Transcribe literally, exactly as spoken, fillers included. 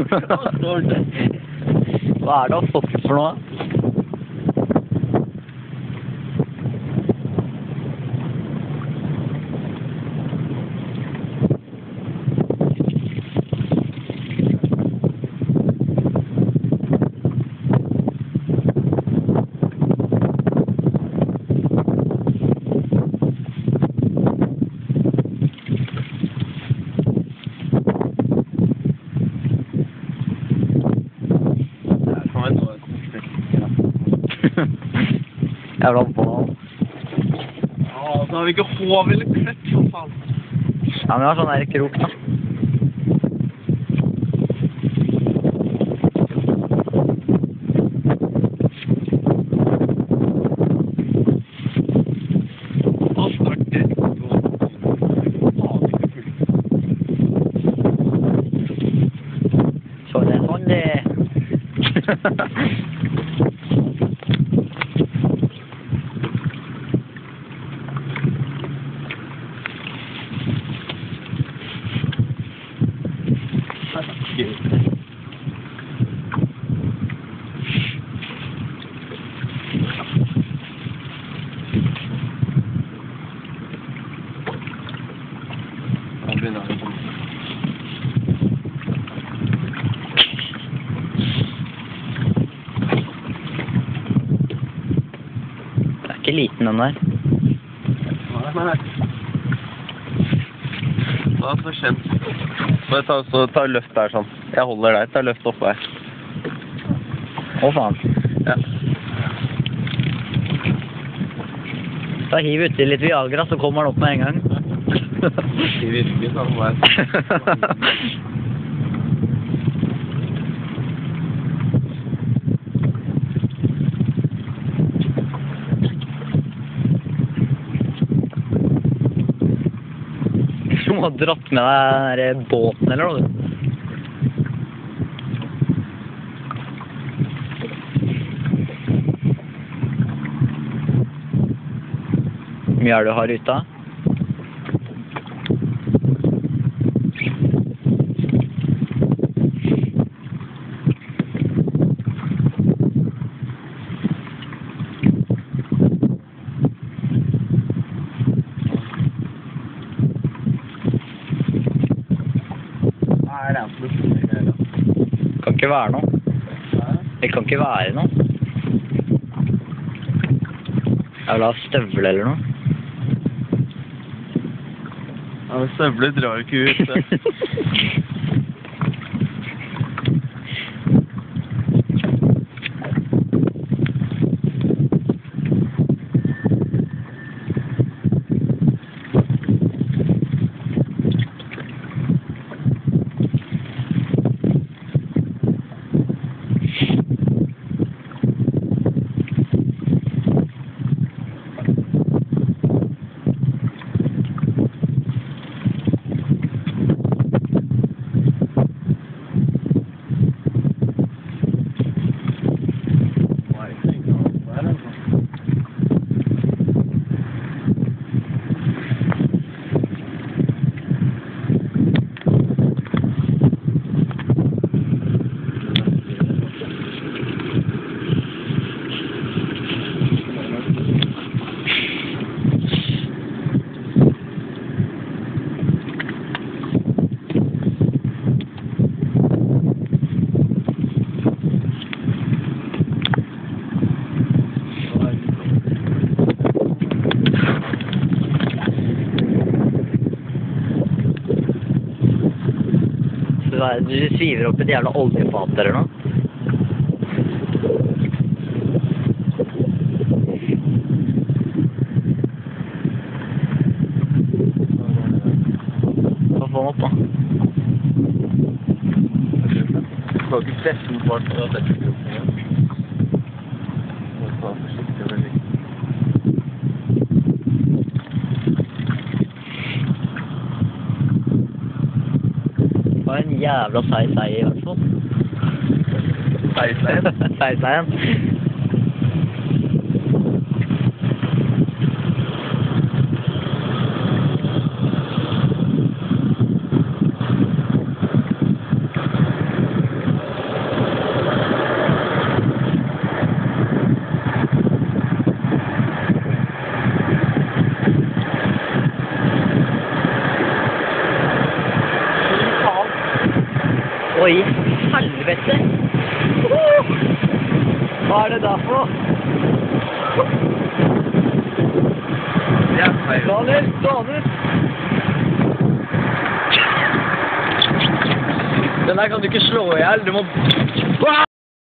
Hva er det å få for noe? Jævla ball. Ja, da har vi ikke hov eller kløtt, for faen. Ja, men vi har sånn her krok, da. Da snart det. Sånn det, sånn det. Det er ikke liten den der. Nei, nei. Det er så kjent. Bare ta, så, ta løft der sånn. Jeg holder der. Ta løft opp der. Å faen. Ja. Da hiv uti litt Viagra, så kommer den opp med en gang. Det virker sånn bare. Du må ha dratt med deg den båten, eller noe? Hvor mye er det du har ute? Det kan ikke være noe. Det kan ikke være noe. Jeg vil ha støvle eller noe. Ja, men støvler drar ikke ut. Du sviver opp et jævla oljefat eller noe. Hva får man opp da? Du skal ikke presse den bort for å sette kroppen igjen. Du må ta forsiktig og veldig. Det var en jævla sei-sei i hvert fall. Sei-seien? Sei-seien. er det derfor? Det er feil. Daniel, Daniel! Den der kan du ikke slå ihjel, du må...